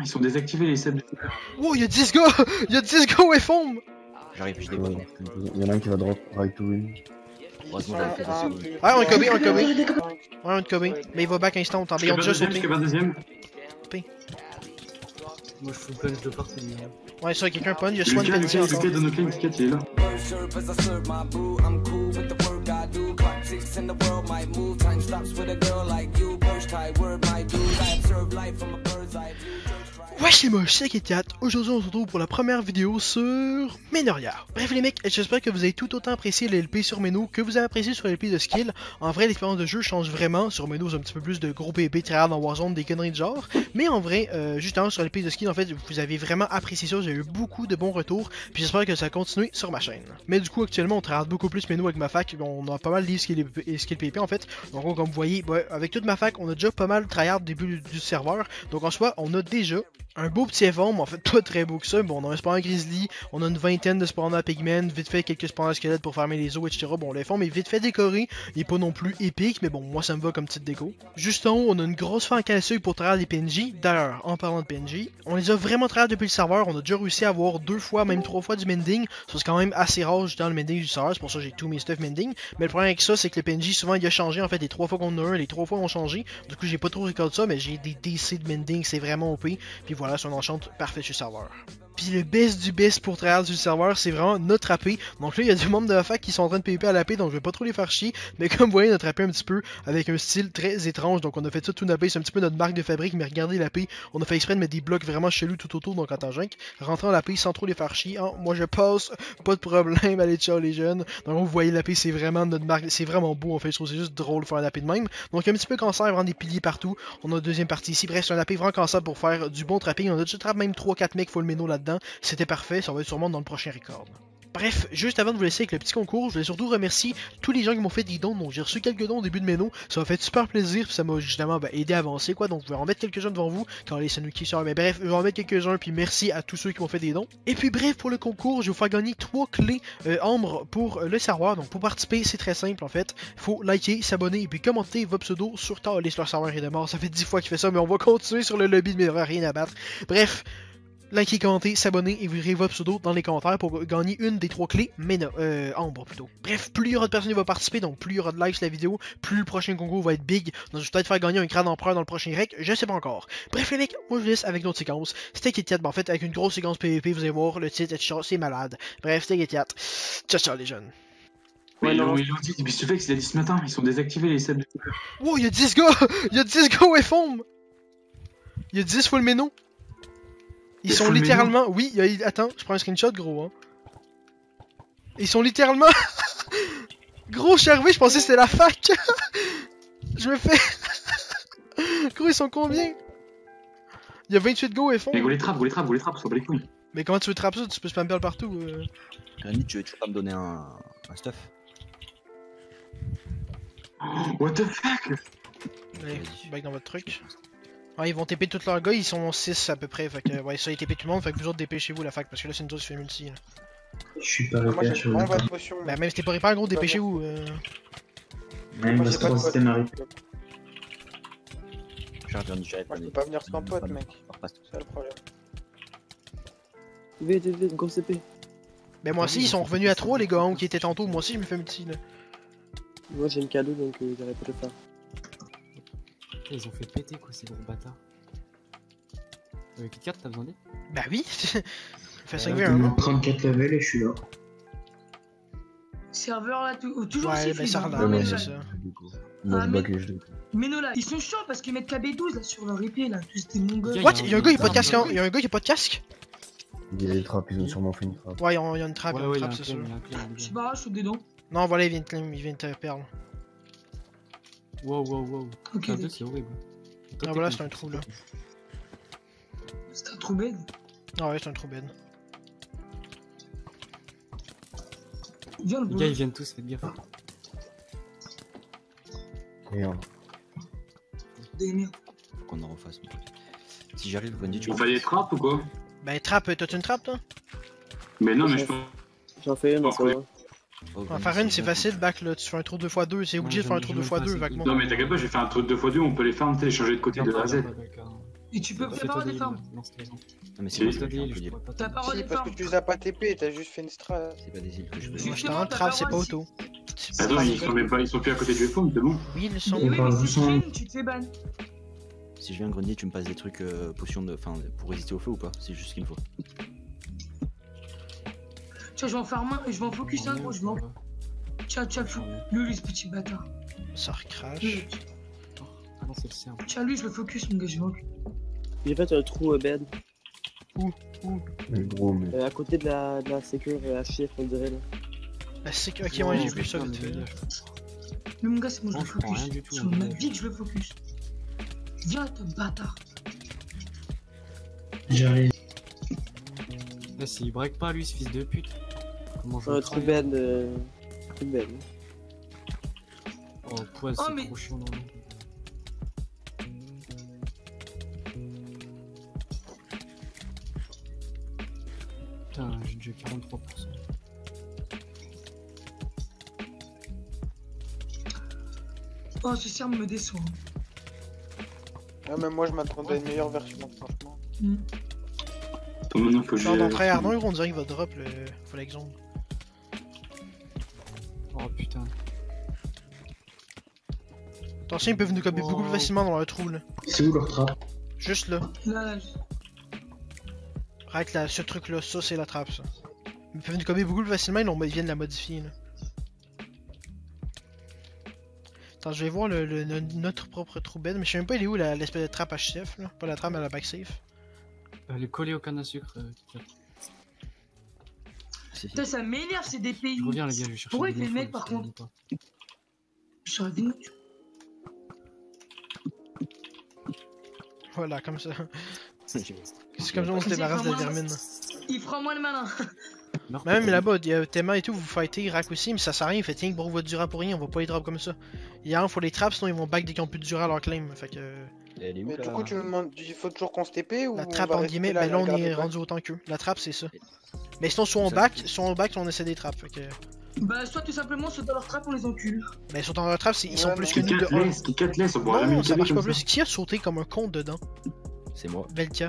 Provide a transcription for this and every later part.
ils sont désactivés les sables. Oh, y'a 10 gars! Y'a 10 gars au FOM! J'arrive, je décolle. Il y en a un qui va drop right to win. Heureusement, j'avais fait ça. Ouais, on est Kobe, on est Kobe. Ouais, on est Kobe. Mais il va back instant, t'en ils ont déjà sauté. Deuxième. Moi je fous punch de partout. Ouais, ça, quelqu'un punch, il y a Swan Lucas, Penty Lucas, encore. Lucas, donne aucun ticket, il est là. Wesh les moches, c'est Kit4. Aujourd'hui on se retrouve pour la première vidéo sur Menoria. Bref les mecs, j'espère que vous avez tout autant apprécié les LP sur Meno que vous avez apprécié sur les LP de skill. En vrai l'expérience de jeu change vraiment. Sur Meno c'est un petit peu plus de gros PvP tryhard dans Warzone, des conneries de genre. Mais en vrai, justement sur les LP de skill en fait vous avez vraiment apprécié ça, j'ai eu beaucoup de bons retours. Puis j'espère que ça va continuer sur ma chaîne. Mais du coup actuellement on tryhard beaucoup plus Meno avec ma fac. On a pas mal de livres skill PvP en fait. Donc comme vous voyez, avec toute ma fac on a déjà pas mal tryhard au début du serveur. Donc en soi on a déjà un beau petit event, mais en fait pas très beau que ça. Bon, on a un spawn grizzly, on a une vingtaine de spawners à pigmen, vite fait quelques spawners squelettes pour farmer les os, etc. Bon, le fond est vite fait décoré, il est pas non plus épique, mais bon, moi ça me va comme petite déco. Juste en haut, on a une grosse fin en casseuil pour tryhard les PNJ. D'ailleurs, en parlant de PNJ, on les a vraiment tryhard depuis le serveur, on a déjà réussi à avoir 2 fois, même 3 fois du mending. Ça c'est quand même assez rare dans le mending du serveur, c'est pour ça que j'ai tous mes stuff mending. Mais le problème avec ça, c'est que le PNJ souvent il a changé, en fait, les 3 fois qu'on a un, les 3 fois ont changé. Du coup, j'ai pas trop recordé ça, mais j'ai des DC de mending, c'est vraiment OP. Puis voilà, c'est un enchante parfait sur le serveur. Puis le best du best pour tryhard sur le serveur, c'est vraiment notre AP. Donc là, il y a des membres de la fac qui sont en train de PvP à l'AP, donc je vais pas trop les faire chier. Mais comme vous voyez, notre AP un petit peu avec un style très étrange. Donc on a fait ça tout l'AP, c'est un petit peu notre marque de fabrique. Mais regardez l'AP, on a fait exprès de mettre des blocs vraiment chelous tout autour. Donc en tangente, rentrer en l'AP sans trop les faire chier. Hein, moi je passe, pas de problème, allez ciao les jeunes. Donc vous voyez l'AP, c'est vraiment notre marque, c'est vraiment beau en fait. Je trouve c'est juste drôle de faire un AP de même. Donc un petit peu cancer, vraiment des piliers partout. On a une deuxième partie ici. Bref, c'est un AP vraiment cancer pour faire du bon trapping. On a déjà trappé même 3-4 mecs full meno là-dedans. C'était parfait, ça va être sûrement dans le prochain record. Bref, juste avant de vous laisser avec le petit concours, je voulais surtout remercier tous les gens qui m'ont fait des dons. Donc j'ai reçu quelques dons au début de Meno, ça m'a fait super plaisir, puis ça m'a justement aidé à avancer quoi. Donc je vais en mettre quelques-uns devant vous quand les Sanuki sortent. Mais bref, je vais en mettre quelques-uns, puis merci à tous ceux qui m'ont fait des dons. Et puis bref, pour le concours, je vais vous faire gagner 3 clés Ambre pour le serveur. Donc pour participer, c'est très simple en fait. Faut liker, s'abonner et puis commenter votre pseudo sur Talis. Leur serveur est de mort, ça fait 10 fois qu'il fait ça, mais on va continuer sur le lobby de Meno, rien à battre. Bref. Likez, commentez, s'abonner et vous votre pseudo dans les commentaires pour gagner une des 3 clés, mais non, Ambre plutôt. Bref, plus il y aura de personnes qui vont participer, donc plus il y aura de likes sur la vidéo, plus le prochain concours va être big. Donc je vais peut-être faire gagner un crâne empereur dans le prochain rec, je sais pas encore. Bref les mecs, moi je vous laisse avec notre séquence. C'était Kit4, en fait avec une grosse séquence PvP, vous allez voir le titre, etc. C'est malade. Bref, c'était Kit4. Ciao ciao les jeunes. Ouais, non, ils l'ont dit, mais ce fait que c'est dit ce matin, ils sont désactivés les sables. Oh, y'a 10 gars! Y'a 10 gars au FOM! Y'a 10 full meno. Ils sont littéralement... Oui, attends, je prends un screenshot gros hein. Ils sont littéralement... Gros, je suis arrivé, je pensais que c'était la fac. Je me fais... Gros, ils sont combien? Il y a 28 go et fond. Mais vous les trappes, ça va les couilles. Mais comment tu veux trapper ça? Tu peux spam perle partout Granit, tu veux pas me donner un stuff? What the fuck? Allez, back dans votre truc. Ouais, ils vont TP tous leurs gars, ils sont 6 à peu près, fait que ouais, ça ils TP tout le monde, fait que vous autres dépêchez-vous la fac, parce que là c'est une chose qui fait multi. Là. Je suis pas Moi repère j'ai sur le vraiment pas de temps. potion. Bah même si t'es pas repère gros, dépêchez-vous. Même Moi, parce j'ai pas que de c'était potion. Marie. J'arrive du jet. Moi je peux pas venir sans pote mec, c'est ça le problème. Vite, gros CP. Ben moi aussi ils sont revenus à 3 les gars, hein, qui étaient tantôt, moi aussi je me fais multi là. Moi j'ai une cadeau donc j'arrête pas de le faire. Ils ont fait péter quoi ces gros bâtards. Kit4 t'as besoin d'aide? Bah oui. Fait 5v1 J'ai non? 34 levels et je suis là. Serveur là, toujours Ouais, aussi ben ça fluide, relâche, hein. ouais, c'est ça. Moi Ah, je mais- back et je décolle. Mais non là, ils sont chiants parce qu'ils mettent KB12 là sur leur épée là, tous des mongols. What? Y'a un gars qui a pas de casque, hein? Y'a un gars qui a pas de casque? Il y a des trappes, ils ont sûrement fait une trappe. Ouais, y'a une trappe, Ouais, y'a une ouais, trappe, c'est sûr. Je sais pas, je saute dedans. Non, voilà, il vient de te perdre. Wow. Ok, Ah, deux, c'est horrible. Ah voilà, c'est un trou là. c'est un trou bête. Ah ouais, c'est un trou bête. Viens le Les gars boulot. ils viennent tous, faites gaffe. Regarde. Des merdes. Faut qu'on en refasse. Mais... Si j'arrive, Granit, tu On fait des trappes ou quoi? Ben trappe, t'as une trappe toi? Mais non, mais je pense. J'en fais une, mais ça va. En faire une, c'est facile, back là. Tu fais un tour 2x2, c'est obligé de faire un tour 2x2, vaguement. Non, mais t'inquiète pas, j'ai fait un truc 2x2, on peut les farm, téléchanger de côté de A à Z. Et tu peux Fais-toi préparer des des heals, farms. lance tes heals. Non, mais Si, c'est Lance pas tes des heals, îles, je pourrais pas T'as te- pas Si, des parce farms. que tu les as pas TP, t'as juste fait une strat. c'est pas des îles que je veux. Justement, Moi, je t'en t'as trap, pas c'est pas droit auto. Attends, ils sont même pas, ils sont plus à côté du FO, c'est bon. Oui, ils sont. Mais oui, mais si tu doucement. traînes, tu te fais ban. Si je viens grenier, tu me passes des trucs potions de. Enfin, pour résister au feu ou pas? C'est juste ce qu'il me faut. Tiens, je vais en faire un, je vais en focus un gros, je vais en. Tiens, fou. Lui, ce petit bâtard. Ça recrache. Lui, Ah non, c'est le cerf. Tiens, lui, je le focus, mon gars, je vais en. J'ai fait un trou bed. Mais gros, mais. À côté de la sécure à chiffre, on dirait là. Bah, c'est que. Ok, moi j'ai vu ça vite fait. Mais mon gars, c'est moi, je Non, le je prends focus. rien du tout, Sur hein. ma vie que je le focus. Viens, ton bâtard. J'arrive. Là, s'il break pas, lui, ce fils de pute. Comment je Un le trou travaille bed. Trou bed. Oh, poil, Oh, c'est mais- trop chiant dans le. Putain, j'ai déjà 43%. Oh, ce cerf me déçoit. Ah, même moi, je m'attendais à une meilleure version, franchement. Attends, maintenant, faut que Genre, je. dans très Arnaud, on dirait qu'il va drop le Full Zone. Oh putain. Attention, ils peuvent nous copier beaucoup plus facilement dans leur trou là. C'est où leur trap? Juste là. Là, Arrête là, ce truc là, ça c'est la trappe ça. Ils peuvent nous copier beaucoup plus facilement, ils viennent la modifier là. Attends, je vais voir notre propre trou bed, mais je sais même pas il est où l'espèce de trappe HCF là. Pas la trappe à la back safe. Elle est collée au canne à sucre. Si. putain, ça m'énerve, c'est des pays. Je reviens, les gars, je vais chercher. Pourquoi des il fait le infos, mec, par ça me contre dit pas. Je serais venu. Voilà, comme ça. J'ai- C'est comme ça on se débarrasse de la vermine. Il fera moins le malin. Mais même là-bas, il y a Théma et tout, vous fightez, Rack aussi, mais ça sert à rien, il fait tiens, bro, votre dura pour rien, on va pas les drop comme ça. Il faut les traps, sinon ils vont back dès qu'ils ont plus de dura à leur claim. Fait que. Elle est où Mais du là? coup, tu nous demandes, il faut toujours qu'on se TP ou La on trappe va en rester guillemets, là, ben là on regarder est le rendu bac? autant qu'eux. La trappe c'est ça. Mais sinon, soit on Ça, back, c'est- soit on essaie des trappes. Fait que. Bah, soit tout simplement, soit dans leur trap, on les encule. Mais ils sont dans leur trappe, ils sont Ouais, plus non. que nous de 1. Qui 4 laisse, on pourra jamais Non, le ça caler marche pas comme plus. ça. Qui a sauté comme un con dedans? C'est moi. Belka.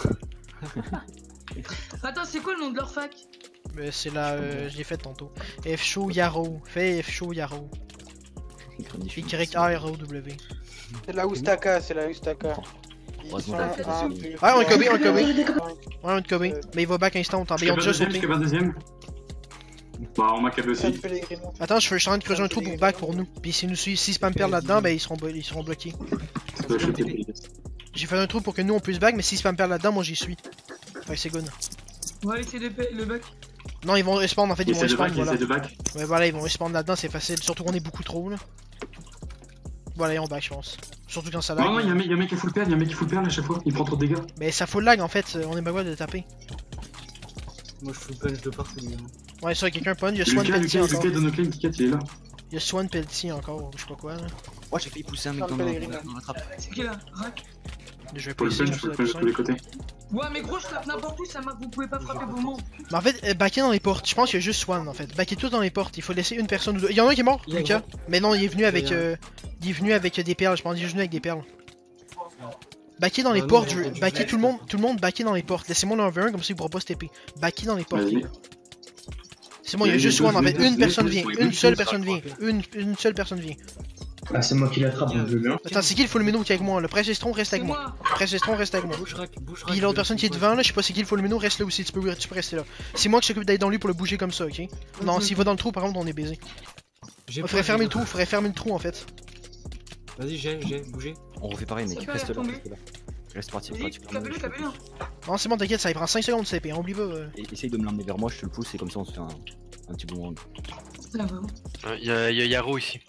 Attends, c'est quoi le nom de leur fac? C'est là, je l'ai fait tantôt. F show Yarrow. Fais F show Yarrow. Grenier, je suis- Y-A-R-O-W. C'est la Oustaka, c'est la Oustaka. Ils Heureusement, sont j'ai fait un des peu- Ouais, on est Kobe, on est Kobe. Ouais. Ouais, on est Kobe. Mais il va back instant. Attends, Je ils ont capte déjà deuxième, je sauté. capte deuxième. Bah, on m'a capé Ça aussi. te fait les grimons. Attends, je suis en train de creuser un trou pour back pour nous. Puis s'ils spam perdent là-dedans, ben ils seront bloqués. Ouais, je fais- J'ai fait un trou pour que nous on puisse back, mais s'ils spam perdent là-dedans, moi j'y suis. Fait que c'est good. Ouais, c'est le bac. Non, ils vont respawn en fait, ils vont Essaye de respawn, back, voilà. essaye de back. Ouais, voilà, ils vont respawn là-dedans, c'est facile. Surtout qu'on est beaucoup trop là. Voilà, et on back, je pense. Surtout quand ça lag. Non, non, il y a un mec qui full perd, il y a un mec qui full perd à chaque fois, il prend trop de dégâts. Mais ça full lag en fait, on est pas capable de taper. Moi, je fous le punch de partout, lui. Ouais, ça, quelqu'un pun, il y a Swan Lucas, Pelletier encore. donne au claim, Ticket, il est là. Il y a Swan Pelletier encore, je sais pas quoi là. Oh, j'ai failli pousser un mec Ferme dans Pellegrino. la trappe. C'est qui là? Rack. Je vais Faut pas le essayer, punch, je faut le pense que punch ça de va tous être les côtés. Ouais, mais gros, je tape n'importe où, ça marque, vous pouvez pas frapper vos membres. Mais en fait, backer dans les portes, je pense qu'il y a juste Swan en fait. Backer tout dans les portes, il faut laisser une personne ou deux. Il y en a un qui est mort, Il y a Lucas. Mais non, il est venu avec. Il y a- Il est venu avec des perles, je pense, il est venu avec des perles. Backer dans les non, portes, il y a du backer flash, tout le monde backer dans les portes. Laissez-moi le 1v1 comme ça il pourra pas se TP. Backer dans les portes. Vas-y. C'est bon, il y a Il y a juste deux- Swan en fait. deux- Une deux- personne deux- vient, deux- une deux- seule deux- personne vient. deux- Une seule personne vient. Ah, c'est moi qui l'attrape, donc je veux bien. Attends, c'est qui le full meno qui est avec moi? Le Pressestron reste C'est avec moi. moi. Pressestron reste avec moi. Bouche rack. Puis l'autre personne qui est devant là, je sais pas c'est qui le full meno, reste là aussi, tu peux rester là. C'est moi qui s'occupe d'aller dans lui pour le bouger comme ça, ok? Non, s'il va dans le trou par contre on est baisé. J'ai On ferait fermer le trou, faudrait fermer le trou en fait. Vas-y, j'ai bougé. On refait pareil, mec. Ça peut Reste là, tomber. reste là. Reste parti, Vas-y, parti. capez-le, capez-le. Non, c'est bon, t'inquiète, ça il prend 5 secondes de CP, on oublie pas. Essaye de me l'emmener vers moi, je te le pousse et comme ça on se fait un petit bon round. Là, vraiment. Il y a Yaro ici.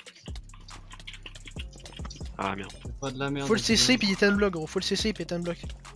Ah merde. Pas de la merde. Faut le CC puis il est 10 bloc gros, faut le CC puis il est 10 bloc.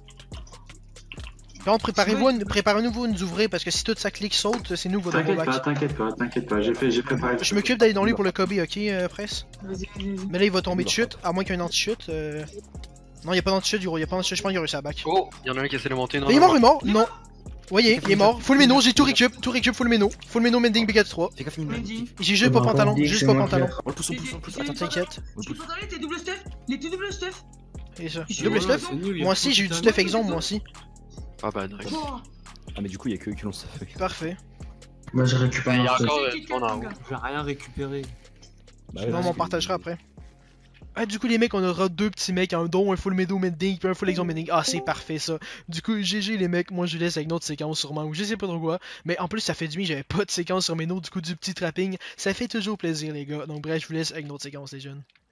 Par contre, préparez-nous nous ouvrir parce que si tout ça clique saute, c'est nous qui va dans le T'inquiète back. pas, t'inquiète pas, j'ai préparé. Je m'occupe d'aller dans lui pour le Kobe, ok, Press? Vas-y, vas-y. Mais là il va tomber de chute, à moins qu'il y ait un anti-chute. Non, y'a pas d'anti-chute du gros, y'a pas d'anti-chute, je pense qu'il a réussi à back. Oh, il y en a un qui essaie de monter. Non, Mais il est non, mort, il est mort? Non. Voyez, il est mort. Full meno, j'ai tout récup, full meno mending bg 3. Fais gaffe, mine. Vas-y. J'ai juste pas pantalon, juste pas pantalon. On le pousse, on le pousse, on le pousse. Attends, Attends, t'inquiète. on le Tu peux pousse. donner tes doubles stuff? Les tout doubles stuff? Et ça. J'ai Double eu stuff. c'est nul, il y a Moi aussi, j'ai eu du putain de- stuff exemple, moi aussi. Ah bah nice. Oh, Ah, mais du coup, il y a que eux qui l'ont stuffé. Parfait. Moi, je récupère Il y a un truc. encore c'est on a un. gars. Je vais rien récupérer. Bah, Non, parce mais on que- partagera après. Ah, du coup, les mecs, on aura deux petits mecs, un don, un full meadow mending, puis un full exemple mending. Ah, c'est parfait ça. Du coup, GG les mecs, moi je laisse avec une autre séquence sûrement, ou je sais pas trop quoi. Mais en plus, ça fait du bien, j'avais pas de séquence sur mes notes, du coup, du petit trapping. Ça fait toujours plaisir, les gars. Donc, bref, je vous laisse avec une autre séquence, les jeunes.